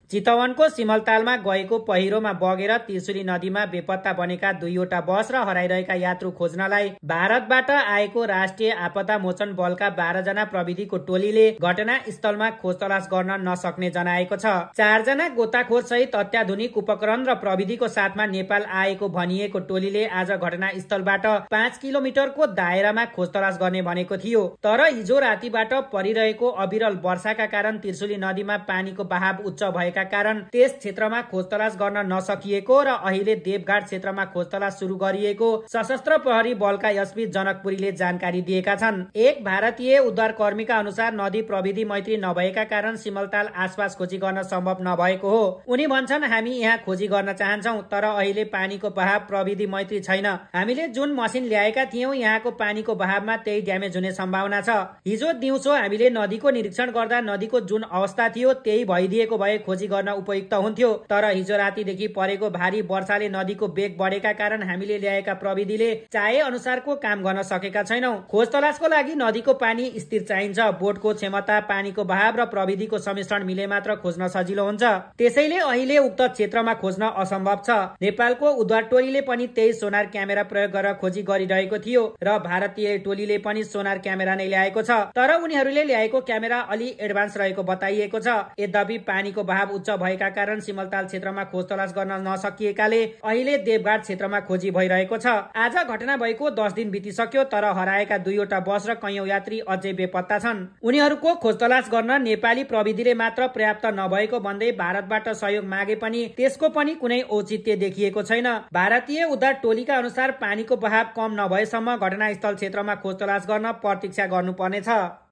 चितवनको सिमलतालमा गएको पहिरोमा बगेर त्रिशुली नदीमा बेपत्ता बनेका 2वटा बस र हराइरहेका यात्रु खोज्नलाई भारतबाट आएको राष्ट्रिय आपदा मोचन बलका 12 जना प्रविधिको टोलीले घटनास्थलमा खोज तलास गर्न नसक्ने जनाएको छ। 4 जना गोताखोर सहित अत्याधुनिक उपकरण र प्रविधिको साथमा नेपाल आएको भनिएको टोलीले आज घटनास्थलबाट 5 किलोमिटरको दायरामा खोज तलास गर्ने भनेको थियो। तर हिजो रातिबाट परिरहेको अविरल वर्षाका कारण त्रिशुली नदीमा पानीको बहाव उच्च भएका कारण त्यस क्षेत्रमा खोज तलास गर्न नसकिएको र अहिले देवघाट क्षेत्रमा खोज तलास सुरु गरिएको सशस्त्र प्रहरी बलका एसपी जनकपुरीले जानकारी दिएका छन्। एक भारतीय उद्धारकर्मीका अनुसार नदी प्रविधि मैत्री नभएका कारण सिमलताल आसपास खोजी गर्न सम्भव नभएको हो। उनी भन्छन्, हामी यहाँ खोजी गर्न चाहन्छौं तर अहिले पानीको बहाव प्रविधि मैत्री छैन। हामीले जुन मसिन ल्याएका थियौं यहाँको पानीको बहावमा त्यही ड्यामेज हुने सम्भावना छ। हिजो दिउँसो हामीले नदीको निरीक्षण गर्दा नदीको जुन अवस्था थियो त्यही भइदिएको भए खोजी गर्न उपयुक्त हुन्थ्यो। तर हिजो रातिदेखि परेको भारी वर्षाले नदीको वेग बढेका कारण हामीले ल्याएका प्रविधिले चाहे अनुसारको काम गर्न सकेका छैनौं। खोज तलासको लागि नदीको पानी स्थिर चाहिन्छ। बोटको क्षमता, पानीको बहाव र प्रविधिको सम्मिश्रण मिले मात्र खोज्न सजिलो हुन्छ। त्यसैले अहिले उक्त क्षेत्रमा खोज्न असम्भव छ। नेपालको उद्धार टोलीले पनि त्यही सोनार क्यामेरा प्रयोग गरेर खोजी गरिरहेको थियो र भारतीय टोलीले पनि सोनार क्यामेरा नै ल्याएको छ। तर उनीहरूले ल्याएको क्यामेरा अलि एडभान्स रहेको बताइएको छ। यद्यपि पानीको बहाव उच्च भएका कारण सिमलताल क्षेत्रमा खोज तलास गर्न नसकिएकाले अहिले देवघाट क्षेत्रमा खोजी भइरहेको छ। आज घटना भएको 10 दिन बितिसक्यो तर हराएका 2वटा बस र कैयौं यात्री अझै बेपत्ता छन्। उनीहरूको खोज तलास गर्न नेपाली प्रविधिले मात्र पर्याप्त नभएको भन्दै भारतबाट सहयोग मागे पनि त्यसको पनि कुनै औचित्य देखिएको छैन। भारतीय उद्धार टोलीका अनुसार पानीको बहाव कम नभएसम्म घटनास्थल क्षेत्रमा खोज तलास गर्न प्रतीक्षा गर्नुपर्नेछ।